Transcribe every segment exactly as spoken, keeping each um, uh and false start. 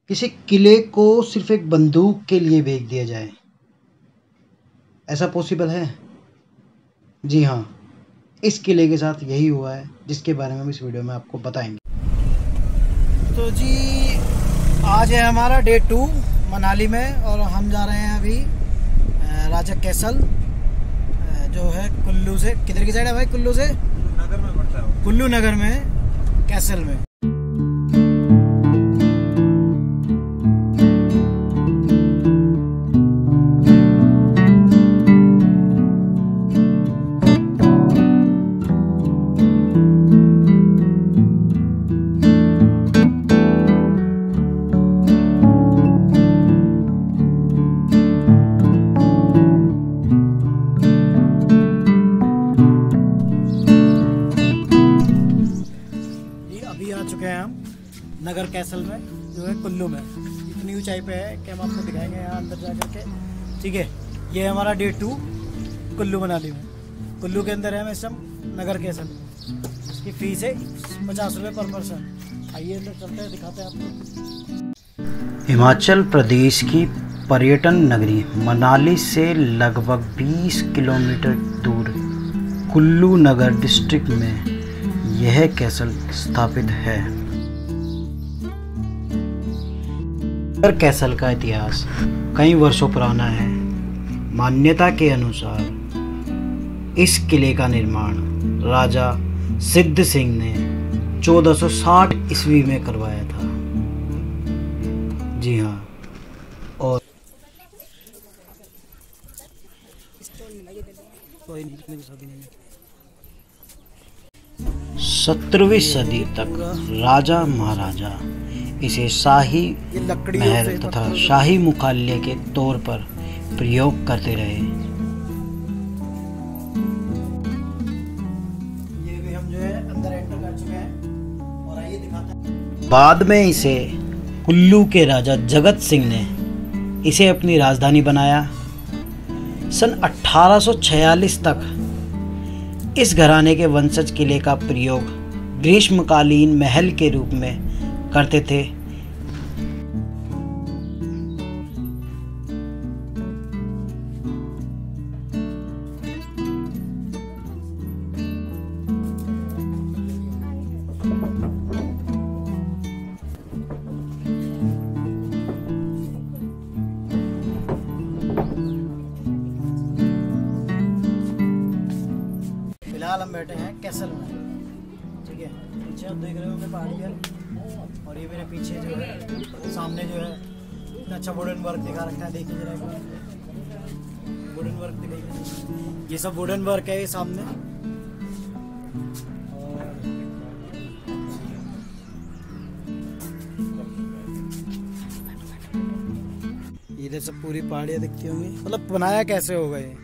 किसी किले को सिर्फ एक बंदूक के लिए बेच दिया जाए, ऐसा पॉसिबल है? जी हाँ, इस किले के साथ यही हुआ है, जिसके बारे में हम इस वीडियो में आपको बताएंगे। तो जी आज है हमारा डे टू मनाली में और हम जा रहे हैं अभी राजा कैसल, जो है कुल्लू से। किधर की साइड है भाई? कुल्लू से नगर में पड़ता है, कुल्लू नगर में, कैसल में। नगर कैसल में, जो है कुल्लू में। इतनी ऊंचाई पे है कि हम आपको दिखाएंगे यहाँ अंदर जा करके। ठीक है, ये है हमारा डे टू कुल्लू मनाली में। कुल्लू के अंदर है हम इस टाइम नगर कैसल। इसकी फीस है पचास रुपये पर पर्सन। आइए अंदर चलते हैं, दिखाते हैं आपको। हिमाचल प्रदेश की पर्यटन नगरी मनाली से लगभग बीस किलोमीटर दूर कुल्लू नगर डिस्ट्रिक्ट में यह कैसल स्थापित है। नगर कैसल का इतिहास कई वर्षों पुराना है। मान्यता के अनुसार इस किले का निर्माण राजा सिद्ध सिंह ने चौदह सौ साठ ईस्वी में करवाया था। जी हाँ, और सत्रहवीं सदी तक राजा महाराजा इसे शाही महल तथा शाही मुख्यालय के तौर पर प्रयोग करते रहे। ये भी हम जो है अंदर एंटर कर चुके हैं और आइए दिखाते हैं। बाद में इसे कुल्लू के राजा जगत सिंह ने इसे अपनी राजधानी बनाया। सन अठारह सौ छियालीस तक इस घराने के वंशज किले का प्रयोग ग्रीष्मकालीन महल के रूप में करते थे। फिलहाल हम बैठे हैं कैसल में। ठीक है, पीछे आप देख रहे होंगे पहाड़ियाँ, और ये मेरे पीछे जो है सामने जो है इतना अच्छा वुडन वर्क दिखा रखा है। देखिए जरा, वुडन वर्क दिखाइए। ये सब वुडन वर्क है ये सामने। इधर सब पूरी पहाड़ियाँ दिखती होंगी। मतलब बनाया कैसे होगा ये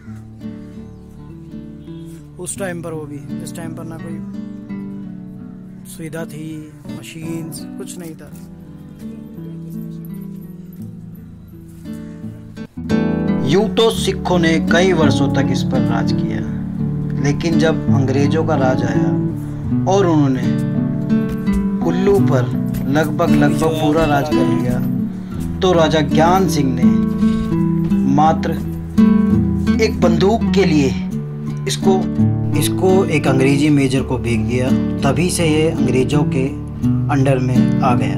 उस टाइम पर, वो भी जिस टाइम पर ना कोई सुविधा थी, मशीन्स कुछ नहीं था। यूं तो सिखों ने कई वर्षों तक इस पर राज किया, लेकिन जब अंग्रेजों का राज आया और उन्होंने कुल्लू पर लगभग लगभग पूरा राज कर लिया, तो राजा ज्ञान सिंह ने मात्र एक बंदूक के लिए इसको इसको एक अंग्रेजी मेजर को बेच दिया। तभी से ये अंग्रेजों के अंडर में आ गया।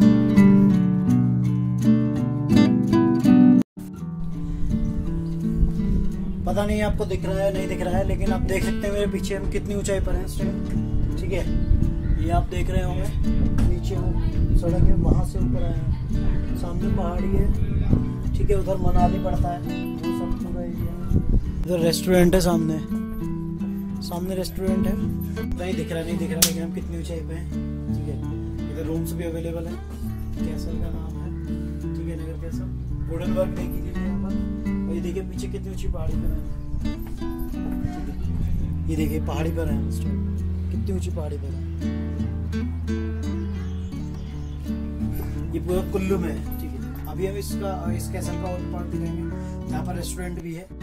पता नहीं आपको दिख रहा है नहीं दिख रहा है, लेकिन आप देख सकते हैं मेरे पीछे हम कितनी ऊंचाई पर हैं इस टाइम। ठीक है, ये आप देख रहे होंगे नीचे वो सड़क है, वहाँ से ऊपर आया, सामने पहाड़ी है। ठीक है, उधर मनाली पड़ता है, वो सब पूरा एरिया। इधर रेस्टोरेंट है, सामने सामने रेस्टोरेंट है। नहीं दिख रहा नहीं दिख रहा लेकिन हम कितनी ऊंचाई पे हैं। ठीक है, इधर रूम्स भी अवेलेबल है। कैसल का नाम है। ठीक है, नगर कैसल। वुडन वर्क देख लीजिए यहाँ पर। और ये देखिए पीछे कितनी ऊंची पहाड़ी पर है। ये देखिए पहाड़ी पर है इस टाइम, कितनी ऊंची पहाड़ी पर है। ये पूरा कुल्लू में है। ठीक है, अभी हम इसका इस कैसल का और पार्ट दिखाएंगे। यहाँ पर रेस्टोरेंट भी है।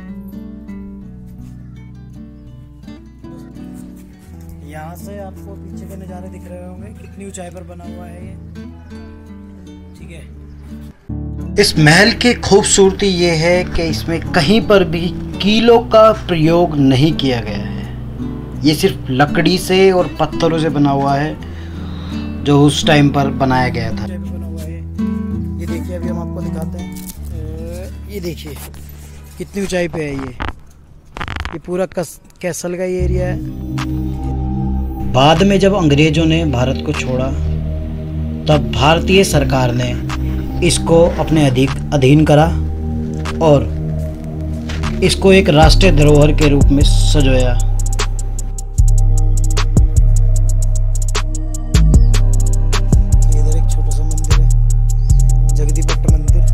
यहाँ से आपको पीछे के नज़ारे दिख रहे होंगे, कितनी ऊंचाई पर बना हुआ है ये। ठीक है, इस महल की खूबसूरती ये है कि इसमें कहीं पर भी कीलों का प्रयोग नहीं किया गया है। ये सिर्फ लकड़ी से और पत्थरों से बना हुआ है जो उस टाइम पर बनाया गया था। बना हुआ है। ये देखिए, अभी हम आपको दिखाते हैं। ये देखिए कितनी ऊंचाई पे है। ये ये पूरा कस कैसल का ये एरिया है। बाद में जब अंग्रेजों ने भारत को छोड़ा तब भारतीय सरकार ने इसको अपने अधिक अधीन करा और इसको एक राष्ट्रीय धरोहर के रूप में सजोया। इधर एक छोटा सा मंदिर है, जगदीपट्ट मंदिर।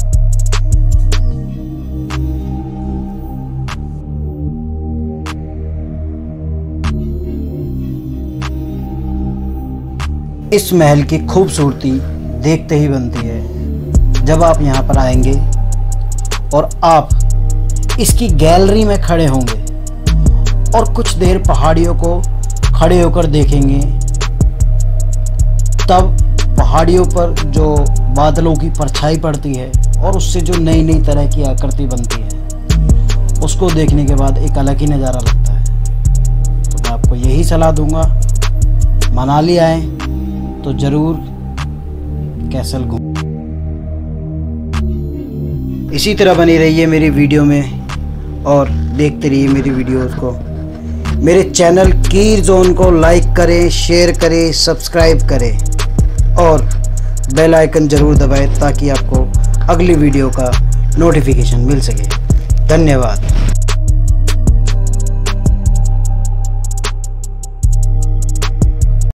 इस महल की खूबसूरती देखते ही बनती है जब आप यहाँ पर आएंगे और आप इसकी गैलरी में खड़े होंगे और कुछ देर पहाड़ियों को खड़े होकर देखेंगे। तब पहाड़ियों पर जो बादलों की परछाई पड़ती है और उससे जो नई नई तरह की आकृति बनती है, उसको देखने के बाद एक अलग ही नज़ारा लगता है। तो मैं आपको यही सलाह दूंगा, मनाली आए तो ज़रूर कैसल घूम। इसी तरह बनी रहिए मेरी वीडियो में और देखते रहिए मेरी वीडियोस को। मेरे चैनल कीर जोन को लाइक करें, शेयर करें, सब्सक्राइब करें और बेल आइकन ज़रूर दबाएं ताकि आपको अगली वीडियो का नोटिफिकेशन मिल सके। धन्यवाद।